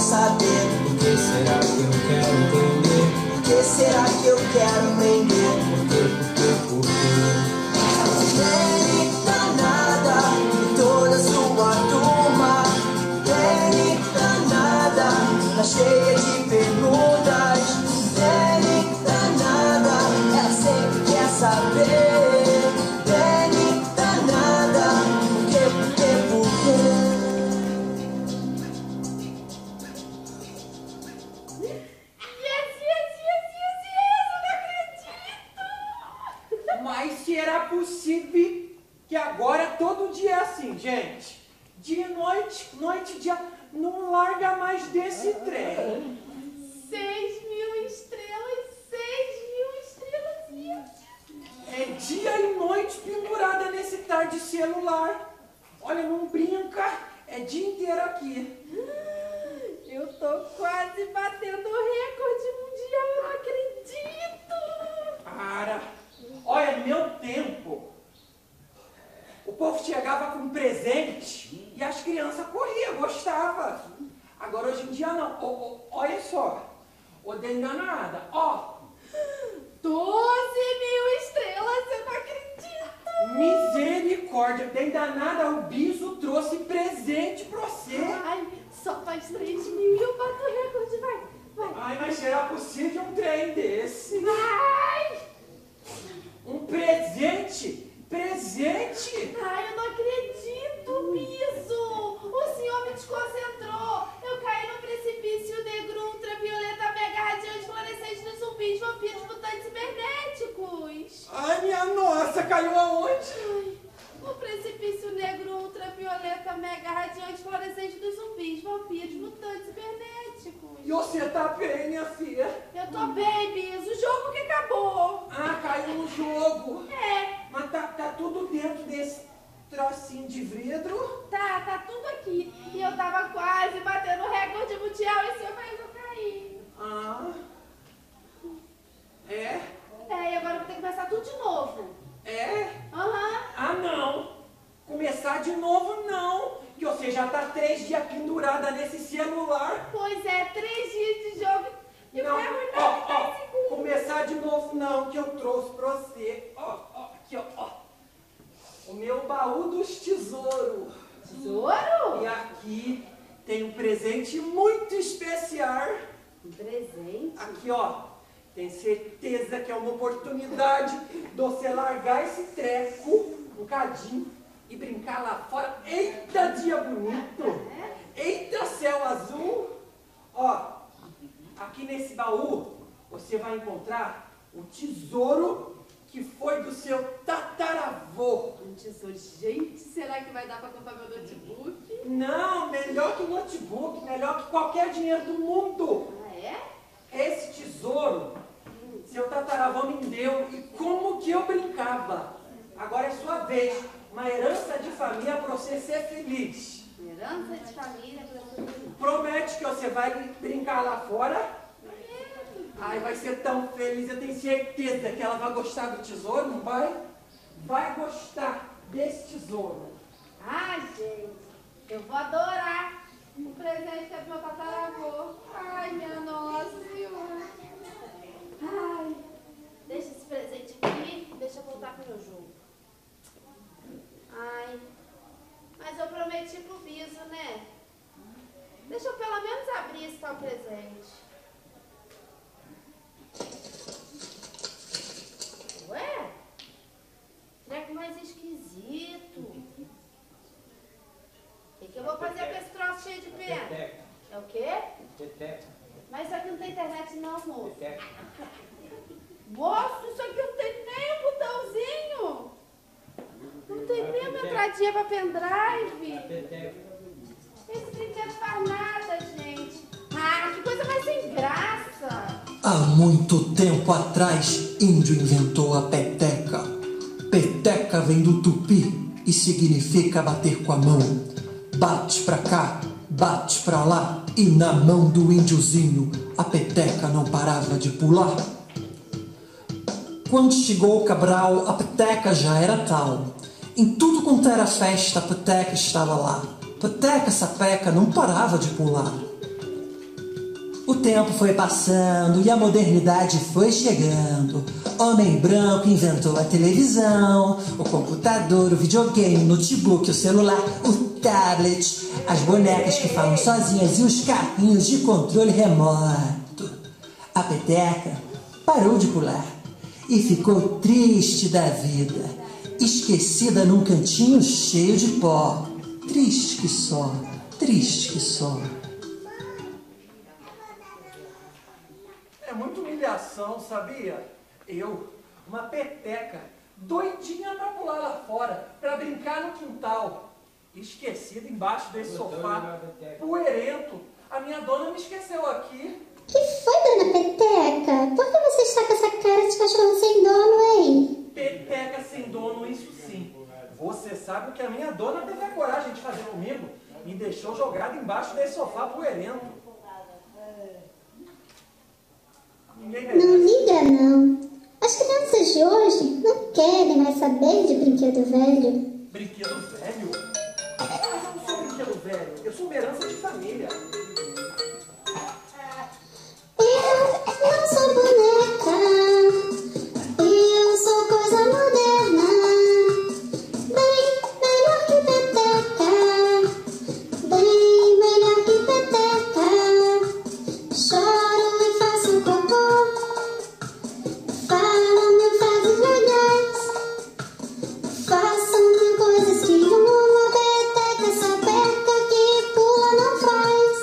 saber. Por que será que eu quero entender? Por que será que eu quero aprender? Por quê? Bem danada e toda sua turma, bem danada, tá cheia de perguntas. Bem danada, ela sempre quer saber. Bem danada, por quê? Mas será possível que agora todo dia é assim, gente? Dia e noite, noite e dia, não larga mais desse trem. 6.000 estrelas, 6.000 estrelas. É dia e noite pendurada nesse tal de celular. Olha, não brinca, é dia inteiro aqui. Eu tô quase batendo o recorde mundial, eu não acredito. Para. Olha, meu tempo, o povo chegava com presente e as crianças corriam, gostavam. Agora hoje em dia não. Olha só, odeio nada. Ó, 12.000 estrelas, eu não acredito. misericórdia, bem danada, o Biso trouxe presente pra você. Ai, só faz 3.000 e eu bato o recorde, vai. Ai, mas será possível um trem desse? Vai. Um presente? Presente? Ai, eu não acredito, Biso. O senhor me desconcentrou. Eu caí no precipício negro, ultravioleta, mega radiante, fluorescente dos zumbis, vampiros, mutantes cibernéticos. Ai, minha nossa, caiu aonde? Ai, o precipício negro, ultravioleta, mega radiante, fluorescente dos zumbis, vampiros, mutantes cibernéticos. E você tá bem, minha filha? Eu tô bem, Biso. O jogo que acabou. Ah, caiu no jogo. É. Mas tá tudo dentro desse trocinho de vidro? Tá tudo aqui. E eu tava quase batendo o recorde mundial e seu país eu caí. Ah. É? É, e agora eu vou ter que começar tudo de novo. É? Aham. Ah, não. Começar de novo, não. Que você já tá 3 dias pendurada nesse celular. Pois é, 3 dias de jogo e Não, vai arruinar 10 segundos. começar de novo não, que eu trouxe pra você. Aqui, ó. O meu baú dos tesouros. Tesouro? E aqui tem um presente muito especial. Um presente? Aqui, ó. Tem certeza que é uma oportunidade de você largar esse treco um cadinho e brincar lá fora. Eita, dia bonito! Eita, céu azul! Ó, aqui nesse baú você vai encontrar o tesouro que foi do seu tataravô. Um tesouro. Gente, será que vai dar pra comprar meu notebook? Não, melhor que notebook, melhor que qualquer dinheiro do mundo. Ah, é? Esse tesouro, seu tataravô me deu e como que eu brincava. Agora é sua vez. Uma herança de família para você ser feliz. Herança de família pra ser feliz. Promete que você vai brincar lá fora? Ai, vai ser tão feliz. Eu tenho certeza que ela vai gostar do tesouro, não vai? Vai gostar desse tesouro. Ai, gente, eu vou adorar o presente que é do meu tataravô. Ai, minha nossa senhora. Ai, deixa esse presente aqui, deixa eu voltar pro meu jogo. Ai, mas eu prometi pro Biso, né? Deixa eu pelo menos abrir esse tal presente. Ué? Treco mais esquisito. O que eu vou fazer com esse troço cheio de pena? Peteca. É o quê? Peteca. Mas isso aqui não tem internet não, moço. Peteca. Moço, isso aqui não tem nem um botãozinho. Não tem nem uma entradinha pra pendrive. Peteca. Esse brinquedo faz nada, gente. Ah, que coisa mais sem graça. Há muito tempo atrás, índio inventou a peteca. Peteca vem do tupi e significa bater com a mão. Bate pra cá, bate pra lá, e na mão do índiozinho a peteca não parava de pular. Quando chegou o Cabral, a peteca já era tal. Em tudo quanto era festa, a peteca estava lá. Peteca, sapeca, não parava de pular. O tempo foi passando e a modernidade foi chegando. Homem branco inventou a televisão, o computador, o videogame, o notebook, o celular, o tablet, as bonecas que falam sozinhas e os carrinhos de controle remoto. A peteca parou de pular e ficou triste da vida, esquecida num cantinho cheio de pó. Triste que só, triste que só. É muita humilhação, sabia? Eu, uma peteca, doidinha pra pular lá fora, pra brincar no quintal. Esquecida embaixo desse sofá, poeirento. A minha dona me esqueceu aqui. Que foi, dona Peteca? Por que você está com essa cara de cachorro sem dono, hein? Peteca sem dono, isso sim. Você sabe o que a minha dona teve a coragem de fazer comigo? Me deixou jogado embaixo desse sofá poeirento. Não liga, não. As crianças de hoje não querem mais saber de brinquedo velho. Brinquedo velho? Mas eu não sou brinquedo velho. Eu sou uma herança de família. Eu não sou boneca. Eu sou coisa moderna. Bem melhor que peteca. Bem melhor que peteca. Choro e faço cocô. Falo mil frases legais. Faço mil coisas que uma peteca sapeca que pula não faz.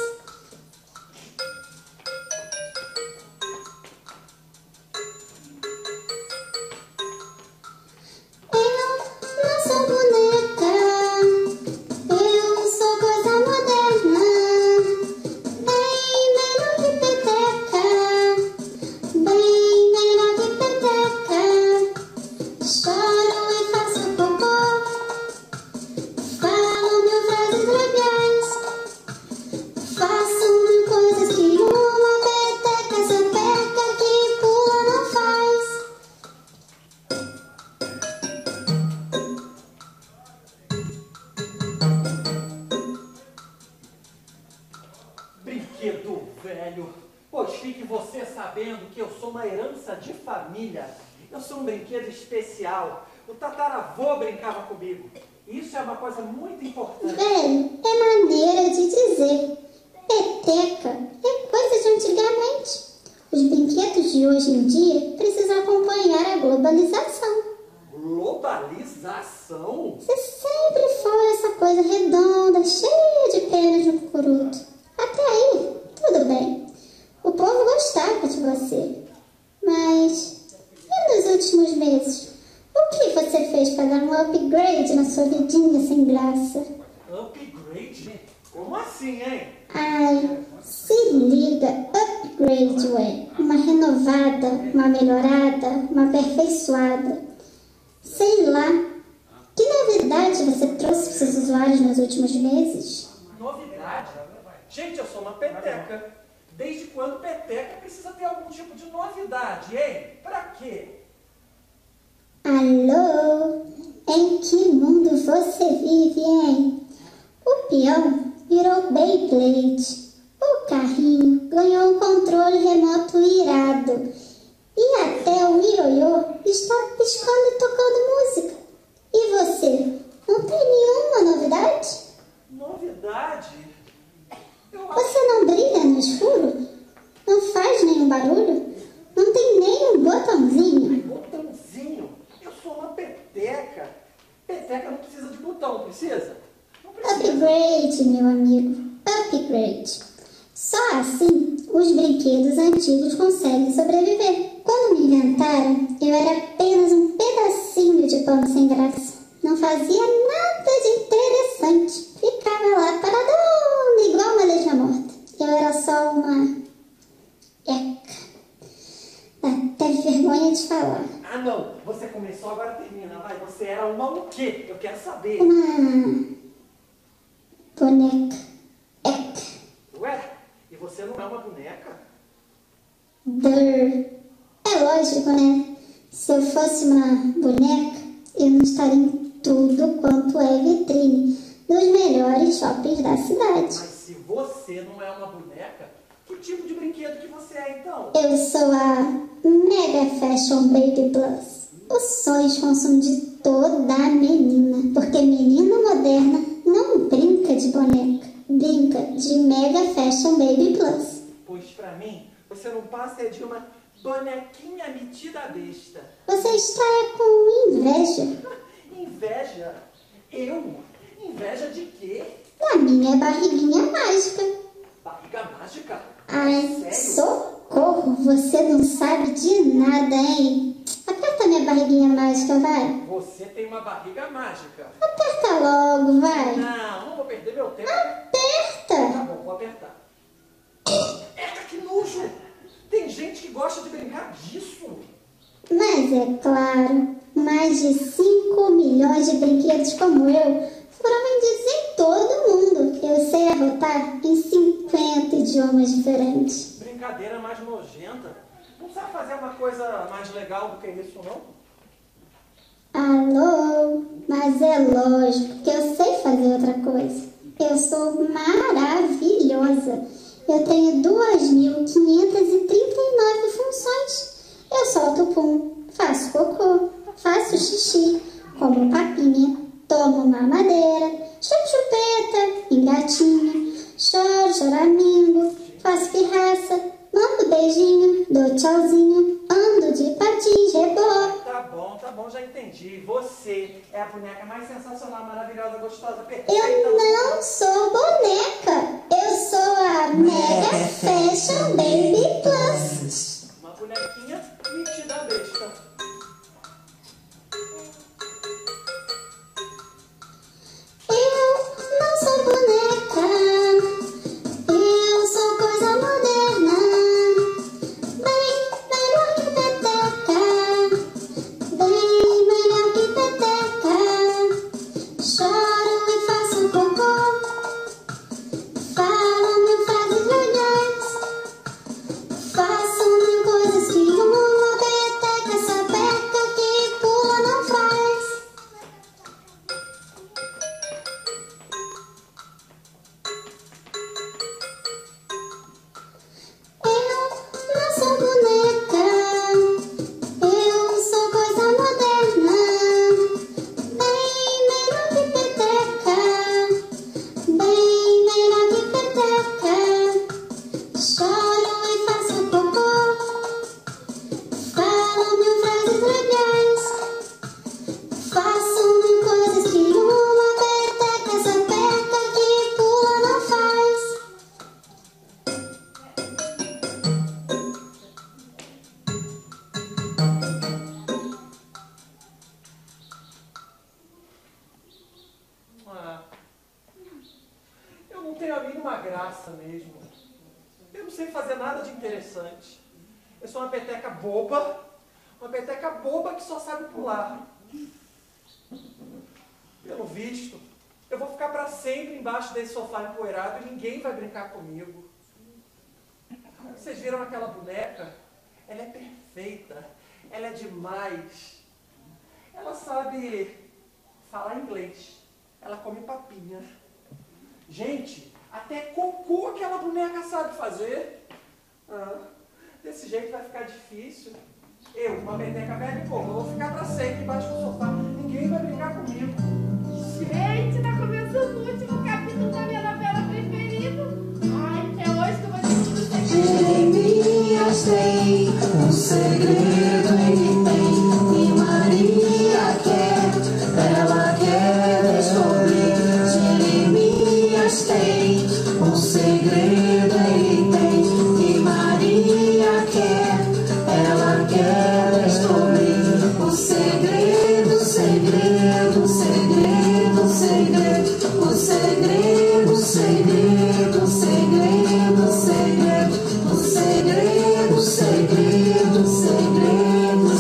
Eu não sou boneca. Eu sou coisa moderna. Bem melhor que peteca. Bem melhor que peteca. Choro e faço cocô. Falo mil frases legais. Faço mil coisas que uma peteca sapeca que pula não faz. Brinquedo velho. Pois fique você sabendo que eu sou uma herança de família. Eu sou um brinquedo especial. O tataravô brincava comigo. Isso é uma coisa muito importante. Velho, é maneira de dizer. Peteca é coisa de antigamente. Os brinquedos de hoje em dia precisam acompanhar a globalização. Globalização? Você sempre foi essa coisa redonda, cheia de penas no cucuruto. Até aí, tudo bem. O povo gostava de você. Mas, e nos últimos meses? O que você fez para dar um upgrade na sua vidinha sem graça? Upgrade? Como assim, hein? Ai, se liga, upgrade, ué. Uma renovada, uma melhorada, uma aperfeiçoada. Sei lá. Que novidade você trouxe para seus usuários nos últimos meses? Novidade? Gente, eu sou uma peteca. Desde quando peteca precisa ter algum tipo de novidade, hein? Pra quê? Alô? Em que mundo você vive, hein? O peão virou Beyblade. O carrinho ganhou um controle remoto irado. E até o ioiô está piscando e tocando música. E você, não tem nenhuma novidade? Novidade? Você não brilha no escuro? Não faz nenhum barulho? Não tem nem um botãozinho? Botãozinho? Eu sou uma peteca. Peteca não precisa de botão, precisa? Não precisa. Upgrade, meu amigo. Upgrade. Só assim os brinquedos antigos conseguem sobreviver. Quando me inventaram, eu era apenas um pedacinho de pano sem graça. Não fazia nada de interessante. Ficava lá paradona, igual uma leija morta. Eu era só uma eca. Dá até vergonha de falar. Ah, não. Você começou, agora termina. Vai, você era uma o quê? Eu quero saber. Uma boneca. Eca. Ué, e você não é uma boneca? É lógico, né? Se eu fosse uma boneca, eu não estaria em tudo quanto é vitrine dos melhores shoppings da cidade. Mas se você não é uma boneca, que tipo de brinquedo que você é, então? Eu sou a Mega Fashion Baby Plus. O sonho de consumo de toda menina. Porque menina moderna não brinca de boneca. Brinca de Mega Fashion Baby Plus. Pois pra mim, você não passa de uma bonequinha metida besta. Você está com inveja. Inveja? Eu? Inveja de quê? Da minha barriguinha mágica. Barriga mágica? Ai, Sério? socorro, você não sabe de nada, hein? Aperta minha barriguinha mágica, vai. Você tem uma barriga mágica. Aperta logo, vai. Não vou perder meu tempo. Aperta. Tá bom, vou apertar. Eita, que nojo! Tem gente que gosta de brincar disso. Mas é claro, mais de 5 milhões de brinquedos como eu foram vendidos em todo o mundo. Eu sei arrotar em 50 idiomas diferentes. Brincadeira mais nojenta. Não sabe fazer uma coisa mais legal do que isso, não? Alô? Mas é lógico que eu sei fazer outra coisa. Eu sou maravilhosa. Eu tenho 2.539 funções. Eu solto pum, faço cocô, faço xixi, como papinha, tomo mamadeira, chupo chupeta, engatinho, choro choramingo, faço pirraça, mando beijinho, dou tchauzinho, ando de patins, rebola. Tá bom, já entendi. Você é a boneca mais sensacional, maravilhosa, gostosa, perfeita. Eu não sou boneca, eu sou a Mega Fashion Baby Plus. Uma bonequinha metida besta. Eu não sou boneca, eu sou coisa moderna, bem melhor que peteca, bem melhor que peteca. Choro e faço cocô, falo mil frases legais, faço mil coisas que uma peteca sapeca que pula não faz. Eu não sou boneca, eu sou coisa moderna, bem melhor que peteca, bem melhor que peteca. Choro e faço cocô, falo mil frases legais, faço mil coisas que uma peteca sapeca que pula não faz. Ah, eu não tenho a mínima graça mesmo. Eu não sei fazer nada de interessante. Eu sou uma peteca boba que só sabe pular. Pelo visto, eu vou ficar para sempre embaixo desse sofá empoeirado e ninguém vai brincar comigo. Vocês viram aquela boneca? Ela é perfeita, ela é demais. Ela sabe falar inglês, ela come papinha. Gente, até cocô aquela boneca sabe fazer. Desse jeito vai ficar difícil. Eu, uma peteca velha e boba, vou ficar para sempre embaixo do sofá. Ninguém vai brincar comigo. Gente, tá começando o último capítulo da minha novela preferida. Ai, é hoje que eu vou descobrir o segredo. Jeremias tem um segredo, ele tem, e Maria ela quer descobrir. Jeremias tem um segredo, ele tem, e Maria ela quer descobrir. O segredo, segredo, segredo, segredo, o segredo, segredo, segredo, segredo, o segredo, segredo, segredo,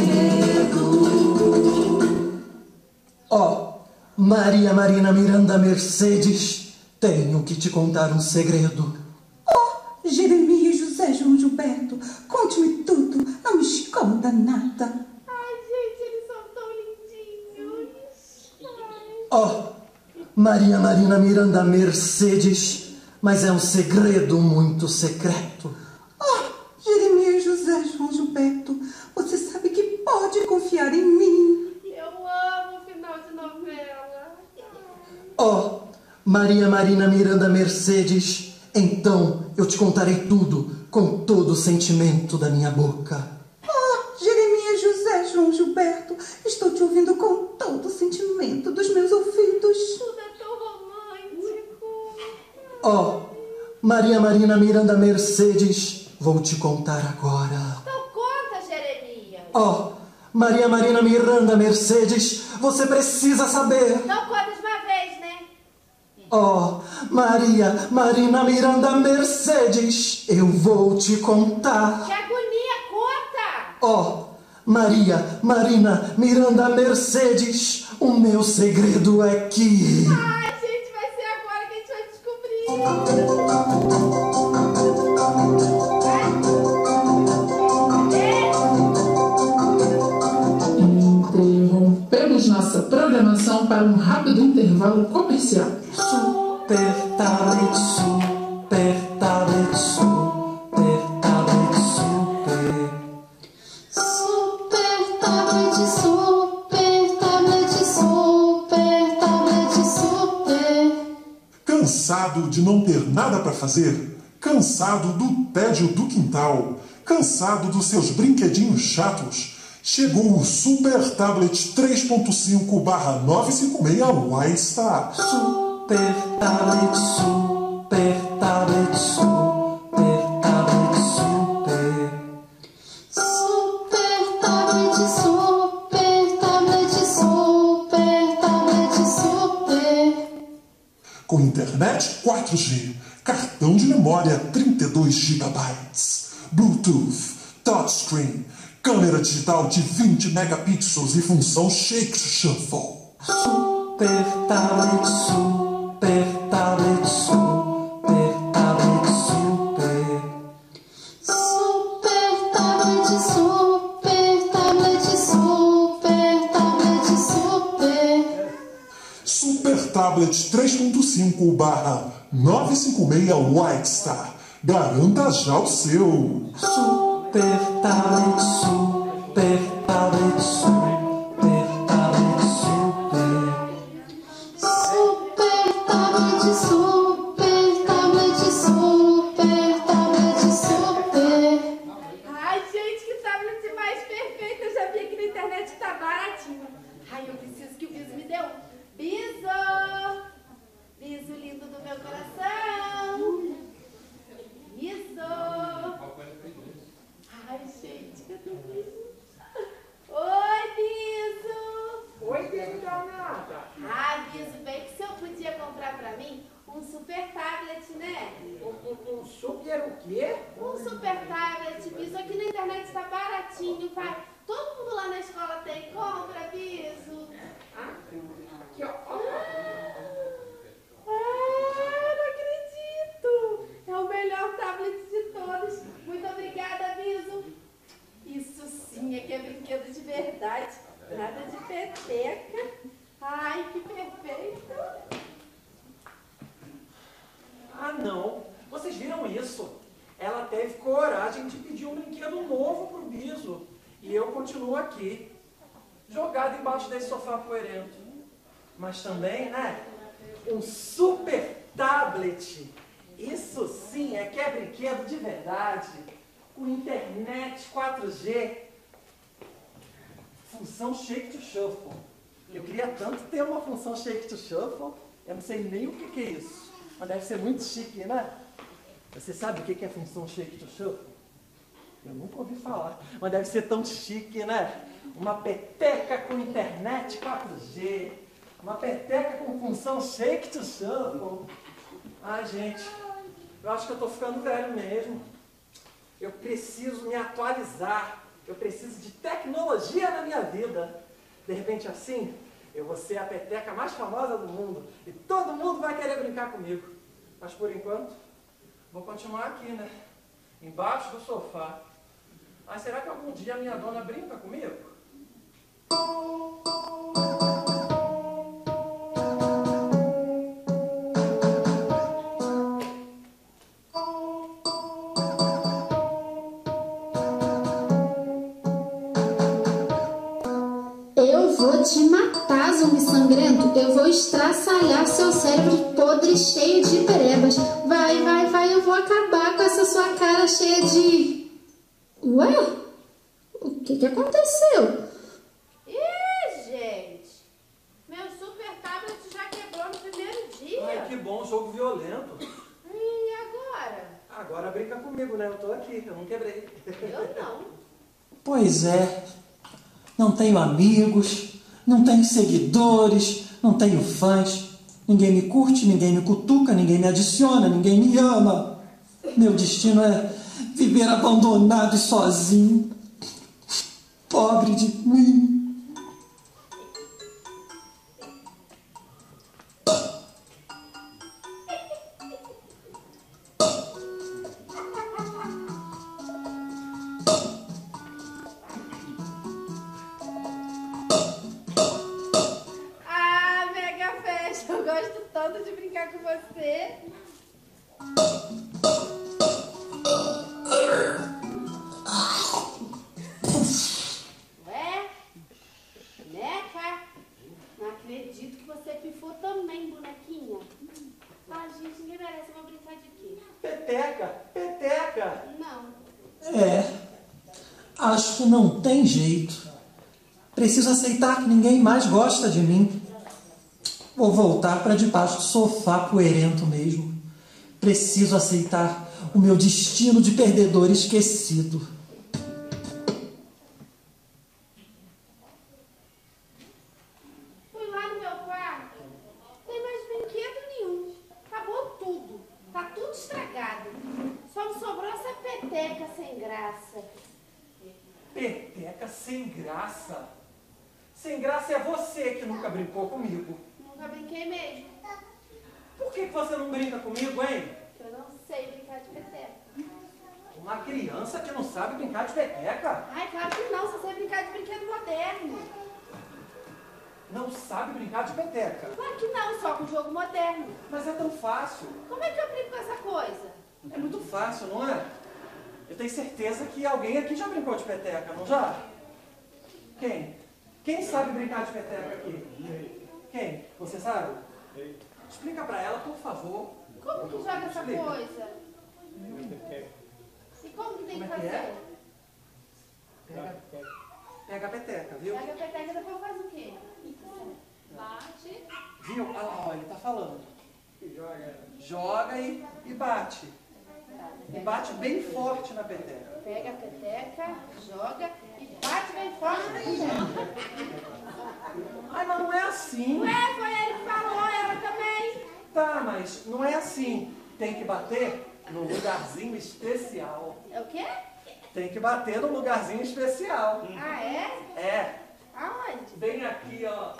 segredo. Ó, Maria Marina Miranda Mercedes, tenho que te contar um segredo. Oh, Jeremias José João Gilberto, conte-me tudo, não me esconda nada. Ai, gente, eles são tão lindinhos. Ai. Ó, Maria Marina Miranda Mercedes, mas é um segredo muito secreto. Maria Marina Miranda Mercedes, então eu te contarei tudo com todo o sentimento da minha boca. Oh, Jeremias José João Gilberto, estou te ouvindo com todo o sentimento dos meus ouvidos. Tudo é tão romântico. Oh, Maria Marina Miranda Mercedes, vou te contar agora. Então conta, Jeremias. Oh, Maria Marina Miranda Mercedes, você precisa saber. Então conta de uma vez, né? Oh, Maria Marina Miranda Mercedes, eu vou te contar. Que agonia, conta! Oh, Maria Marina Miranda Mercedes, o meu segredo é que... Ai, gente, vai ser agora que a gente vai descobrir. Interrompemos nossa programação para um rápido intervalo comercial. Super tablet, super tablet, super tablet, super. Super tablet, super tablet, super tablet, super. Cansado de não ter nada para fazer? Cansado do tédio do quintal? Cansado dos seus brinquedinhos chatos? Chegou o Super Tablet 3.5/956 Wi-Star. Super tablet, super tablet, super tablet, super. Super tablet, super tablet, super tablet, super. Com internet 4G, cartão de memória 32 GB, Bluetooth, touchscreen, câmera digital de 20 megapixels e função Shake to Shuffle. Super tablet, super tablet, super tablet, super. Super tablet, super tablet, super tablet, super. Super Tablet 3.5/956 Wi-Star. Garanta já o seu. Super tablet, super tablet, super tablet, super. Super tablet, super tablet, super tablet, super. Ai, gente, que tablet mais perfeito. Eu já vi aqui na internet que tá baratinho. Ai, eu preciso que o Biso me dê um. Biso! Biso lindo do meu coração. Biso! Ai, gente, cadê o Biso? Oi, Biso! Oi, danada. Ah, Biso, bem que o senhor podia comprar pra mim um super tablet, né? Um super o quê? Um super tablet, Biso. Aqui na internet tá baratinho, pai. Todo mundo lá na escola tem. Compra, Biso. Aqui, ó. Ah, não acredito! É o melhor tablet de todos. Muito obrigada, Biso. Isso sim é que é brinquedo de verdade. Nada de peteca. Ai, que perfeito. Ah, não. Vocês viram isso? Ela teve coragem de pedir um brinquedo novo pro Biso. E eu continuo aqui, jogado embaixo desse sofá poeirento. Mas também, né? Um super tablet. Isso sim é que é brinquedo de verdade. Com internet 4G. Função Shake to Shuffle. Eu queria tanto ter uma função Shake to Shuffle. Eu não sei nem o que é isso. Mas deve ser muito chique, né? Você sabe o que é função Shake to Shuffle? Eu nunca ouvi falar. Mas deve ser tão chique, né? Uma peteca com internet 4G. Uma peteca com função Shake to Shuffle. Ai, gente. Eu acho que eu tô ficando velho mesmo. Eu preciso me atualizar. Eu preciso de tecnologia na minha vida. De repente, assim, eu vou ser a peteca mais famosa do mundo. E todo mundo vai querer brincar comigo. Mas, por enquanto, vou continuar aqui, né? Embaixo do sofá. Mas será que algum dia a minha dona brinca comigo? Eu vou te matar, zumbi sangrento. Eu vou estraçalhar seu cérebro podre, cheio de perebas. Vai, vai, vai, eu vou acabar com essa sua cara cheia de... Ué? O que aconteceu? Ih, gente! Meu super tablet já quebrou no primeiro dia. Ai, que bom, jogo violento. E agora? Agora brinca comigo, né? Eu tô aqui, eu não quebrei. Eu não. Pois é. Não tenho amigos, não tenho seguidores, não tenho fãs. Ninguém me curte, ninguém me cutuca, ninguém me adiciona, ninguém me ama. Meu destino é viver abandonado e sozinho. Pobre de mim. Ah, Mega Festa, eu gosto tanto de brincar com você. Ué? Meca? Não acredito que você pifou também, bonequinha. Ah, gente, ninguém merece. Eu vou brincar de quê? Peteca, peteca. Não. Acho que não tem jeito. Preciso aceitar que ninguém mais gosta de mim. Vou voltar para debaixo do sofá poeirento mesmo. Preciso aceitar o meu destino de perdedor esquecido. Fui lá no meu quarto. Não tem mais brinquedo nenhum. Acabou tudo. Tá tudo estragado. Só me sobrou essa peteca sem graça. Peteca sem graça? Sem graça é você que nunca brincou comigo. Nunca brinquei mesmo. Por que você não brinca comigo, hein? Eu não sei brincar de peteca. Uma criança que não sabe brincar de peteca? Ai, claro que não. Só sei brincar de brinquedo moderno. Não sabe brincar de peteca? Claro que não. Só com jogo moderno. Mas é tão fácil. Como é que eu brinco com essa coisa? É muito fácil, não é? Eu tenho certeza que alguém aqui já brincou de peteca, não já? Quem? Quem sabe brincar de peteca aqui? Quem? Você sabe? Explica pra ela, por favor. Como que joga essa Explica. coisa? E como que tem que Como é que fazer? é? Pega a peteca, viu? Pega a peteca e depois faz o quê? Bate. Viu? Olha lá, ó, ele tá falando. Joga e bate. E bate bem forte na peteca. Pega a peteca, joga e bate bem forte na peteca. Ai, mas não é assim. Ué, foi ele que falou, ela também. Tá, mas não é assim. Tem que bater num lugarzinho especial. É o quê? Tem que bater num lugarzinho especial. Ah, é? É. Aonde? Bem aqui, ó.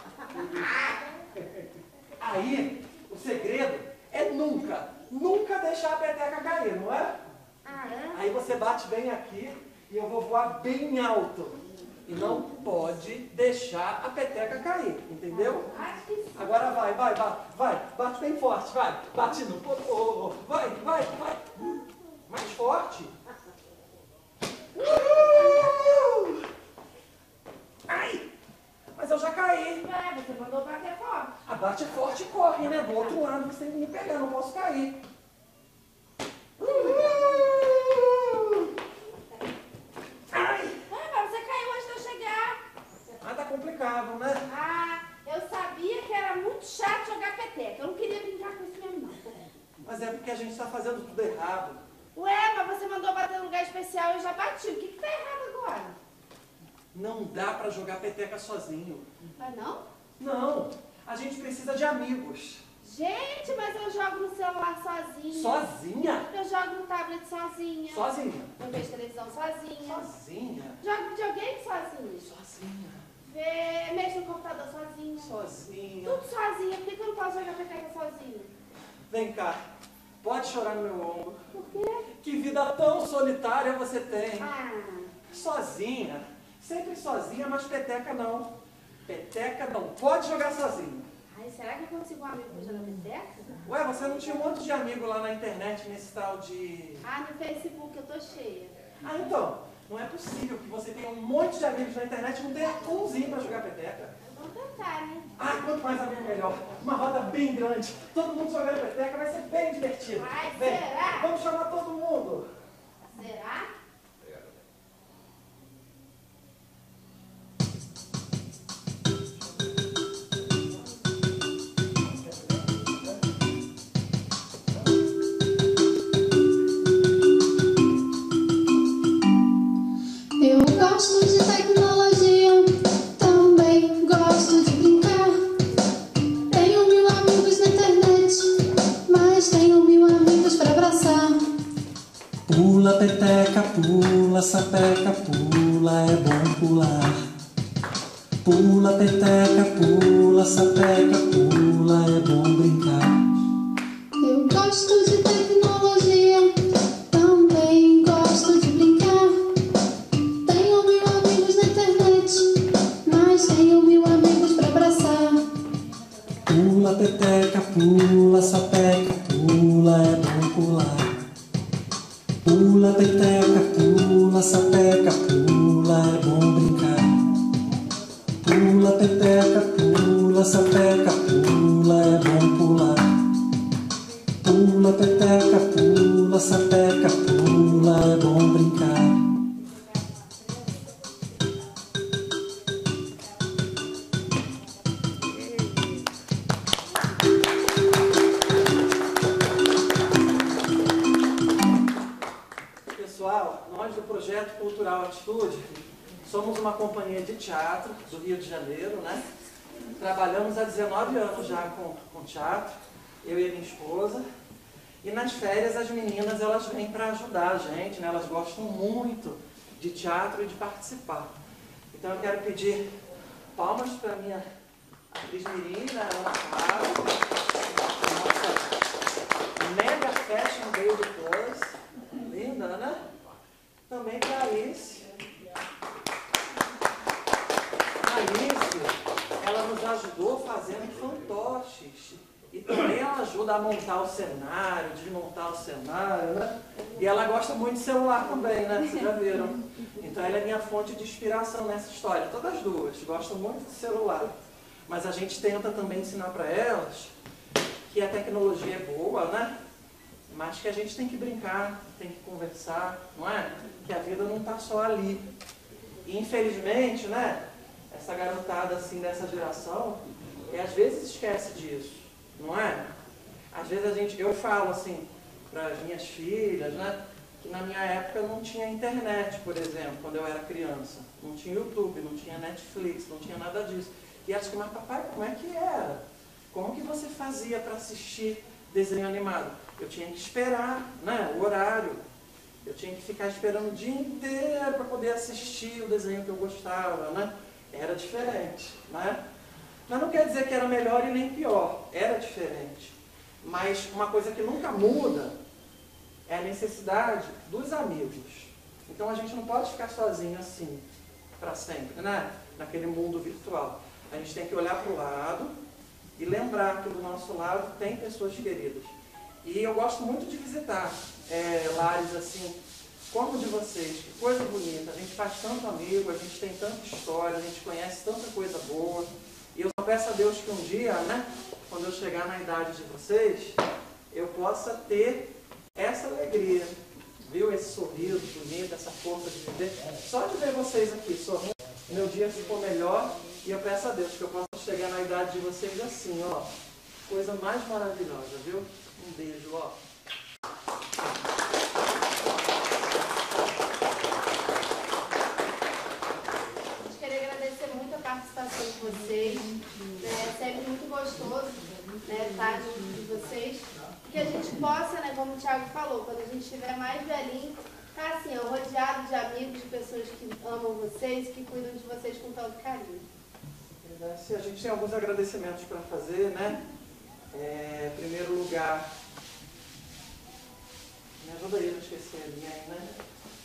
Aí, o segredo é nunca deixar a peteca cair, não é? Ah, é? Aí você bate bem aqui e eu vou voar bem alto. E não pode deixar a peteca cair, entendeu? Acho que sim. Agora vai, bate bem forte, vai. Bate no popô, vai. Mais forte. Ai, mas eu já caí. Ué, você mandou bater forte. Bate forte e corre, né? Do outro lado você tem que me pegar, não posso cair. Ai, Ué, mas você caiu antes de eu chegar. tá complicado, né? Ah, eu sabia que era muito chato jogar peteca. Eu não queria brincar com isso mesmo, não. Mas é porque a gente tá fazendo tudo errado. Ué, mas você mandou bater num lugar especial e eu já bati. O que tá errado agora? Não dá pra jogar peteca sozinho. Ah, não? Não, a gente precisa de amigos. Gente, mas eu jogo no celular sozinha. Sozinha? Eu jogo no tablet sozinha. Sozinha. Eu vejo televisão sozinha. Sozinha? Jogo videogame sozinha. Sozinha. Mexo no computador sozinha. Sozinha. Tudo sozinha. Por que eu não posso jogar peteca sozinha? Vem cá, pode chorar no meu ombro. Por quê? Que vida tão solitária você tem. Ah, Sozinha. Sempre sozinha, mas peteca não. Peteca não pode jogar sozinha. ai, será que eu consigo um amigo pra jogar peteca? Ué, você não tinha um monte de amigo lá na internet nesse tal de... Ah, no Facebook eu tô cheia. Ah, então, não é possível que você tenha um monte de amigos na internet, não tem umzinho pra jogar peteca. Vamos tentar, né? Ah, quanto mais amigo melhor. Uma roda bem grande. Todo mundo jogando peteca vai ser bem divertido. Ai, Vem, será? vamos chamar todo mundo. Será? Eu gosto de tecnologia, também gosto de brincar. Tenho 1000 amigos na internet, mas tenho 1000 amigos pra abraçar. Pula, peteca, pula, sapeca, pula, é bom pular. Pula, peteca, pula, sapeca, pula, é bom brincar. Eu gosto de tecnologia, também gosto de brincar. Tenho 1000 amigos na internet, mas tenho 1000 amigos pra abraçar. Pula, peteca, pula, sapeca, pula, é bom pular. Pula, peteca, pula, sapeca, pula, é bom brincar. Pula, peteca, pula, sapeca, pula, é bom pular. Pula, peteca, pula, sapeca, pula, é bom brincar. Pessoal, nós do Projeto Cultural Atitude somos uma companhia de teatro do Rio de Janeiro, né? Trabalhamos há 19 anos já com teatro, eu e a minha esposa. E nas férias as meninas elas vêm para ajudar a gente, né? Elas gostam muito de teatro e de participar. Então eu quero pedir palmas para a minha atriz Mirim, né? Nossa mega fashion baby plus. Linda, né? Também para a Alice. A Alice, ela nos ajudou fazendo fantoches. E também ela ajuda a montar o cenário, desmontar o cenário, né? E ela gosta muito de celular também, né? Vocês já viram. Então ela é minha fonte de inspiração nessa história. Todas as duas gostam muito de celular. Mas a gente tenta também ensinar para elas que a tecnologia é boa, né? Mas que a gente tem que brincar, tem que conversar, não é? Que a vida não está só ali. E infelizmente, né? Essa garotada assim dessa geração, às vezes esquece disso, não é? Às vezes eu falo assim para as minhas filhas, né? Que na minha época não tinha internet, por exemplo, quando eu era criança. Não tinha YouTube, não tinha Netflix, não tinha nada disso. E elas ficam, mas papai, como é que era? Como que você fazia para assistir desenho animado? Eu tinha que esperar, né, o horário. Eu tinha que ficar esperando o dia inteiro para poder assistir o desenho que eu gostava, né? Era diferente, né? Mas não quer dizer que era melhor e nem pior. Era diferente. Mas uma coisa que nunca muda é a necessidade dos amigos. Então a gente não pode ficar sozinho assim para sempre, né? Naquele mundo virtual. A gente tem que olhar para o lado e lembrar que do nosso lado tem pessoas queridas. E eu gosto muito de visitar lares assim, como o de vocês. Que coisa bonita. A gente faz tanto amigo, a gente tem tanta história, a gente conhece tanta coisa boa. E eu só peço a Deus que um dia, né, quando eu chegar na idade de vocês, eu possa ter essa alegria, viu? Esse sorriso bonito, essa força de viver. Só de ver vocês aqui sorrindo, meu dia ficou melhor. E eu peço a Deus que eu possa chegar na idade de vocês assim, ó. Coisa mais maravilhosa, viu? Um beijo, ó. A gente queria agradecer muito a participação de vocês. É sempre muito gostoso, né, estar junto de vocês. Que a gente possa, né, como o Thiago falou, quando a gente estiver mais velhinho, tá assim, ó, rodeado de amigos, de pessoas que amam vocês, que cuidam de vocês com tanto carinho. A gente tem alguns agradecimentos para fazer, né? Em primeiro lugar, me ajuda aí a esquecer a linha aí, né?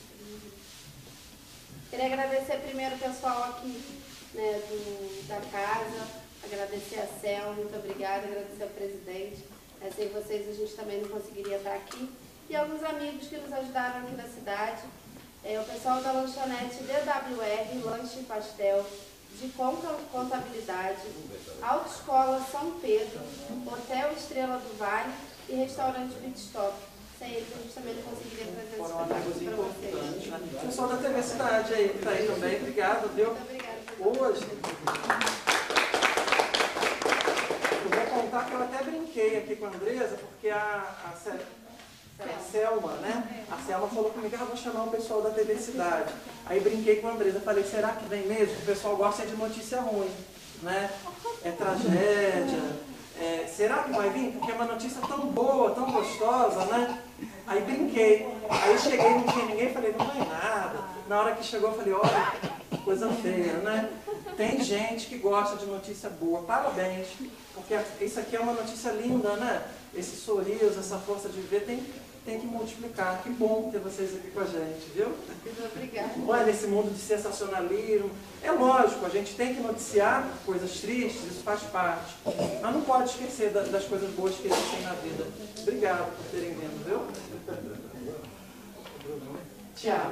Queria agradecer primeiro o pessoal aqui, né, da casa, agradecer a Cel, muito obrigada, agradecer ao presidente. Sem vocês a gente também não conseguiria estar aqui. E alguns amigos que nos ajudaram aqui na cidade. O pessoal da lanchonete DWR, Lanche e Pastel, de Contabilidade, Autoescola São Pedro, Hotel Estrela do Vale e Restaurante Pitstop. Sem eles, a gente também não conseguiria trazer esse espetáculo para vocês. Né? O pessoal da TV Cidade aí, que está aí também, obrigado, viu? Muito obrigada. Hoje, eu vou contar que eu até brinquei aqui com a Andresa, porque a Selma, né? A Selma falou comigo, vou chamar o pessoal da TV Cidade. Aí brinquei com a Andresa, falei, será que vem mesmo? O pessoal gosta de notícia ruim, né? É tragédia. Será que vai vir? Porque é uma notícia tão boa, tão gostosa, né? Aí brinquei. Aí cheguei, não tinha ninguém, falei, não vai nada. Na hora que chegou, eu falei, olha, coisa feia, né? Tem gente que gosta de notícia boa, parabéns, porque isso aqui é uma notícia linda, né? Esse sorriso, essa força de viver tem que multiplicar. Que bom ter vocês aqui com a gente, viu? Muito obrigada. Olha, esse mundo de sensacionalismo. É lógico, a gente tem que noticiar coisas tristes, isso faz parte. Mas não pode esquecer das coisas boas que existem na vida. Obrigado por terem vindo, viu? Tiago,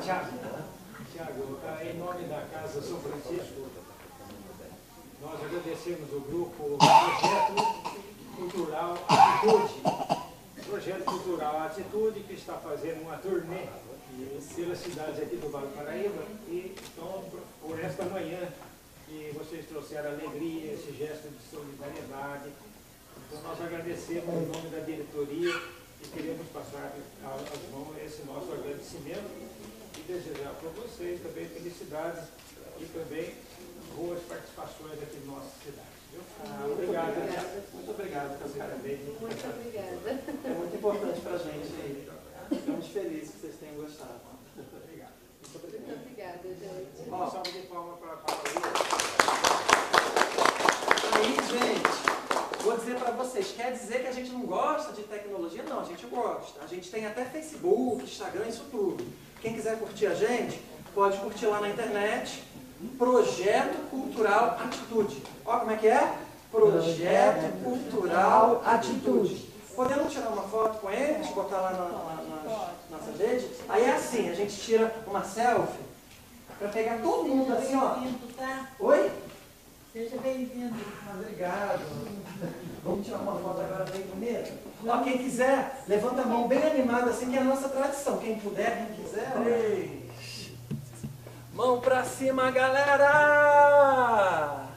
em nome da Casa São Francisco, nós agradecemos o grupo Projeto Cultural Atitude. Projeto Cultural Atitude, que está fazendo uma turnê pelas cidades aqui do Vale do Paraíba. E então, por esta manhã, que vocês trouxeram alegria, esse gesto de solidariedade. Então, nós agradecemos em nome da diretoria e queremos passar às mãos esse nosso agradecimento e desejar para vocês também felicidades e também boas participações aqui na nossa cidade. Obrigado. Muito obrigado, parabéns. Muito obrigada. É muito importante para a gente. Ficamos felizes que vocês tenham gostado. Obrigado. Muito obrigada, gente. Uma salva de palmas para a Paula. Aí, gente, vou dizer para vocês, quer dizer que a gente não gosta de tecnologia? Não, a gente gosta. A gente tem até Facebook, Instagram, isso tudo. Quem quiser curtir a gente, pode curtir lá na internet, Projeto Cultural Atitude. Olha como é que é? Projeto Cultural Atitude. Podemos tirar uma foto com eles, botar lá na nossa rede? Aí é assim, a gente tira uma selfie para pegar todo mundo assim, ó. Tá? Oi? Seja bem-vindo. Obrigado. Vamos tirar uma foto agora bem bonita? Ó, quem quiser, levanta a mão bem animada, assim que é a nossa tradição. Quem puder, quem quiser. 3. Mão pra cima, galera!